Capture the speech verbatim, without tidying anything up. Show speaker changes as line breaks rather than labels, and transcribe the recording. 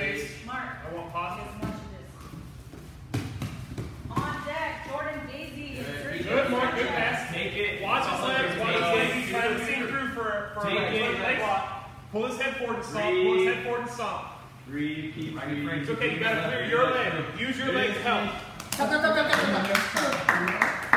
space.
Mark.
I want pauses.
On deck, Jordan Daisy.
Good, good, Mark. Good pass.
Take it.
Watch his legs. Watch his legs. He's trying to see through for for
Take
a
it.
leg block. Pull his head forward and stomp. Pull his head forward and stomp.
Three, keep three.
It's okay. You gotta clear your leg. Use your leg to help.
Come, come, come, come, come, come.